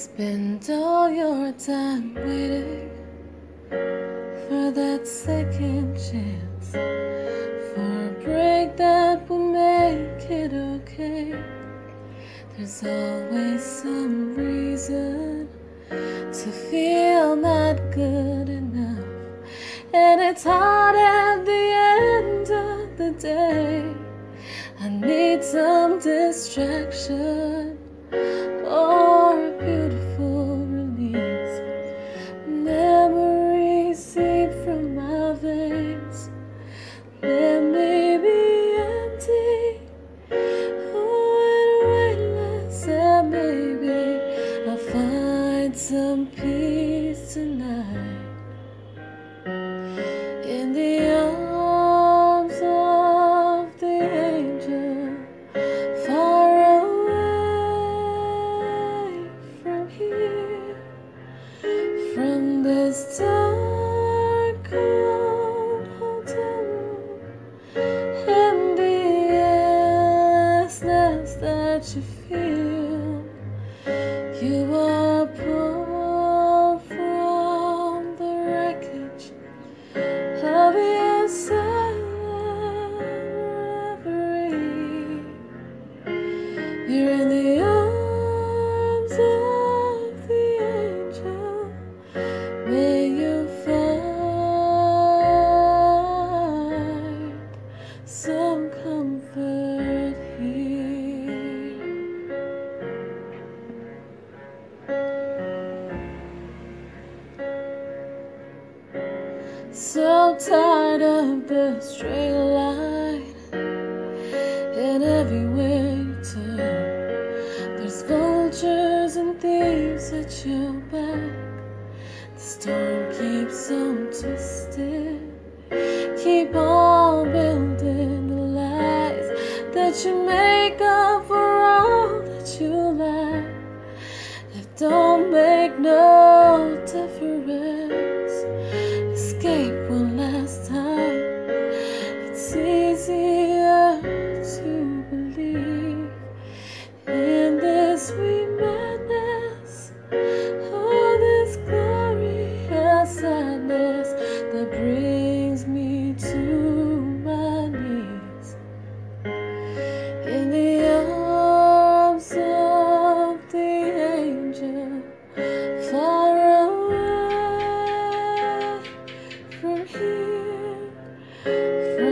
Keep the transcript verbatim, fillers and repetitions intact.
Spend all your time waiting for that second chance, for a break that will make it okay. There's always some reason to feel not good enough, and it's hard at the end of the day. I need some distraction or a beautiful release. Memories seep from my veins. Let me be empty, oh, and weightless, and maybe I'll find some peace tonight in the arms of the angel, far away from here, from this dark cold hotel room, and the endlessness that you feel. You are pulled from the wreckage of your silent reverie. You're in the arms of the angel. May you find some comfort here. So tired of the straight line, and everywhere you turn, there's vultures and thieves at your back. The storm keeps on twisted. Keep on building the lies that you make up for all that you lack. That don't make no difference. Escape one last time. It's easier to believe in this sweet madness, all this glorious sadness that brings me to my knees in the arms of the angel, far away from here, from